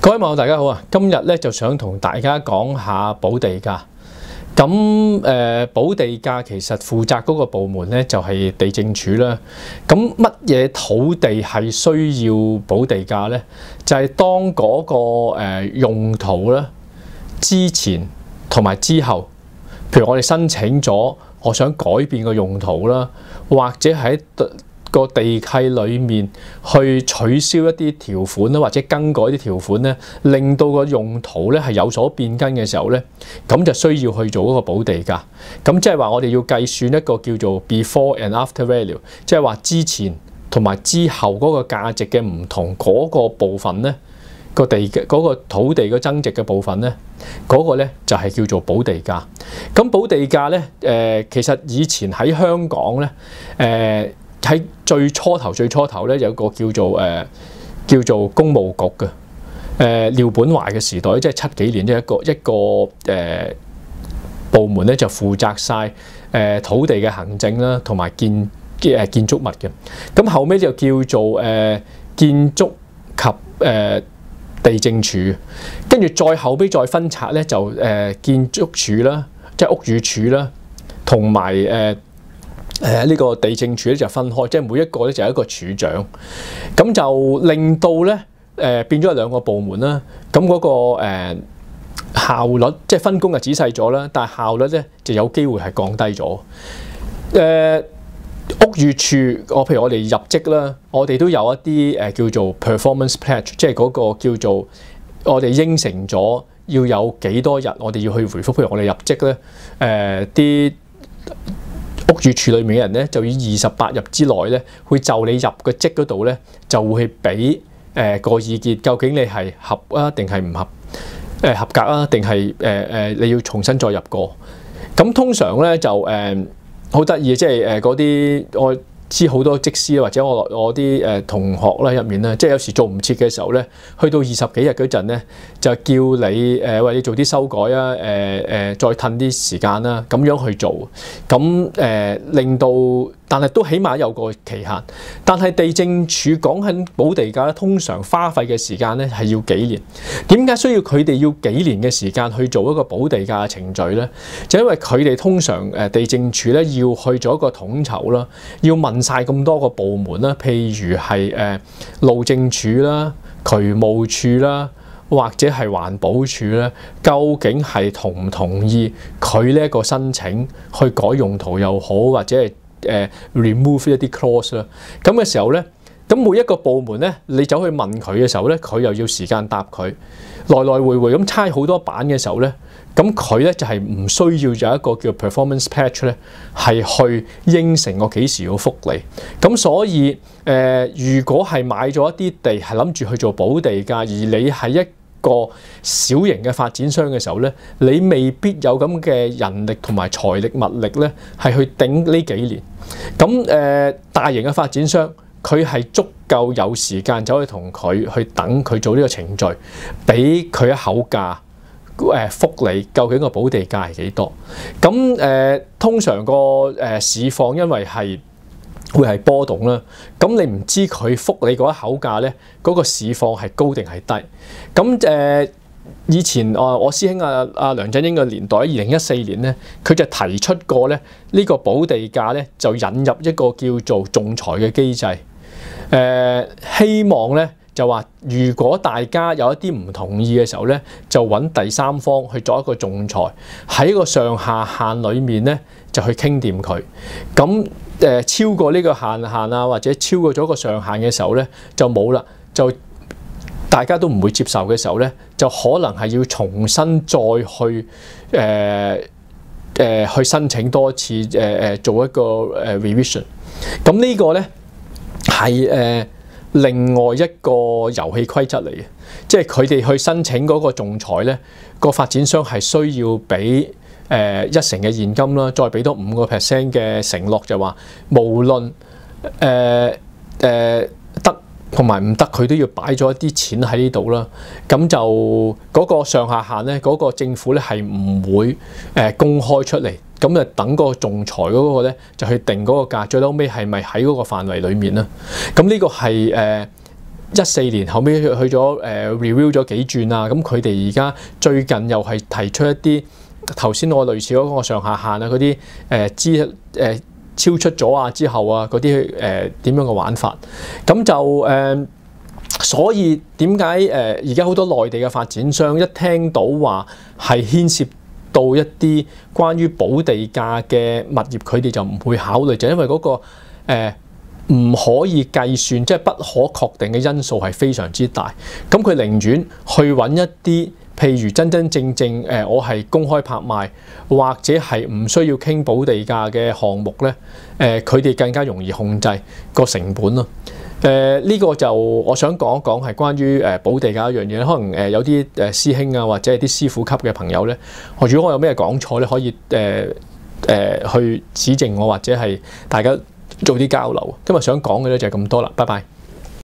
各位網友大家好啊！今日咧就想同大家講下補地價。咁補地價其實負責嗰個部門咧就係地政署啦。咁乜嘢土地係需要補地價咧？就係當嗰個用途啦，之前同埋之後，譬如我哋申請咗，我想改變個用途啦，或者喺個地契裏面去取消一啲條款啦，或者更改啲條款咧，令到個用途咧係有所變更嘅時候咧，咁就需要去做嗰個補地價。咁即係話我哋要計算一個叫做 before and after value， 即係話之前同埋之後嗰個價值嘅唔同嗰個部分咧，個土地嘅增值嘅部分咧，嗰個咧就係叫做補地價。咁補地價咧，其實以前喺香港咧，喺最初頭咧有個叫做工務局嘅廖本懷嘅時代，即係70幾年，即一個部門咧就負責晒土地嘅行政啦，同埋建築物嘅。咁後尾就叫做建築及地政署，跟住再後尾再分拆咧就建築署啦，即係屋宇署啦，同埋呢個地政署咧就分開，即係每一個咧就係一個署長，咁就令到咧變咗兩個部門啦。咁嗰個效率即係分工就仔細咗啦，但係效率咧就有機會係降低咗。屋宇署，譬如我哋入職啦，我哋都有一啲叫做 performance pledge， 即係嗰個叫做我哋應承咗要有幾多日，我哋要去回覆。譬如我哋入職咧，啲屋宇署裏面嘅人咧，就以28日之內咧，會就你入個職嗰度咧，就會去俾個意見，究竟你係合啊定係唔合？合格啊定係你要重新再入過？咁通常咧就好得意，即係嗰啲我知好多則師或者我啲同學啦入面咧，即係有時做唔切嘅時候咧，去到20幾日嗰陣咧，就叫你為你做啲修改啊，再褪啲時間啦，咁樣去做，咁令到，但係都起碼有個期限。但係地政署講緊補地價咧，通常花費嘅時間咧係要幾年。點解需要佢哋要幾年嘅時間去做一個補地價嘅程序咧？就因為佢哋通常地政署咧要去做一個統籌啦，要問晒咁多個部門啦，譬如係路政署啦、渠務署啦，或者係環保署咧，究竟係同唔同意佢呢一個申請去改用途又好，或者係remove 一啲 clause 啦，咁嘅時候咧，咁每一個部門咧，你走去問佢嘅時候咧，佢又要時間答佢，來來回回咁猜好多版嘅時候咧，咁佢咧就係唔需要有一個叫 performance patch 咧，係去應承我幾時要覆你。咁所以如果係買咗一啲地係諗住去做補地價，而你係一個小型嘅發展商嘅時候咧，你未必有咁嘅人力同埋財力物力咧，係去頂呢幾年。咁大型嘅發展商，佢係足夠有時間走去同佢去等佢做呢個程序，俾佢一口價覆你究竟個補地價係幾多。咁通常個市況因為係會係波動啦，咁你唔知佢覆你嗰一口價咧，嗰個市況係高定係低。咁以前我師兄阿梁振英嘅年代，2014年咧，佢就提出過咧呢個補地價咧，就引入一個叫做仲裁嘅機制。希望咧就話，如果大家有一啲唔同意嘅時候咧，就揾第三方去做一個仲裁，喺個上下限裏面咧就去傾掂佢。咁超過呢個限啊，或者超過咗個上限嘅時候咧，就冇啦，就大家都唔會接受嘅時候咧，就可能係要重新再去申請多次做一個revision。咁呢個咧係另外一個遊戲規則嚟嘅，即係佢哋去申請嗰個仲裁咧，個發展商係需要俾1成嘅現金啦，再俾多5% 嘅承諾，就話無論得同埋唔得，佢都要擺咗一啲錢喺呢度啦。咁就嗰個上下限咧，嗰個政府咧係唔會公開出嚟。咁就等個仲裁嗰個咧就去定嗰個價，最後尾係咪喺嗰個範圍裡面啦？咁呢個係 14年後尾去咗review 咗幾轉啊，咁佢哋而家最近又係提出一啲頭先我類似嗰個上下限啊嗰啲超出咗啊之後啊嗰啲點樣嘅玩法，咁就所以點解而家好多內地嘅發展商一聽到話係牽涉到一啲關於補地價嘅物業，佢哋就唔會考慮，就因為嗰個唔可以計算，即係不可確定嘅因素係非常之大。咁佢寧願去揾一啲譬如真真正正我係公開拍賣或者係唔需要傾補地價嘅項目咧，佢哋更加容易控制個成本咯。呢個就我想講一講係關於補地價一樣嘢，可能有啲師兄啊或者係啲師傅級嘅朋友咧，如果我有咩講錯咧，可以去指正我或者係大家做啲交流。今日想講嘅咧就係咁多啦，拜拜。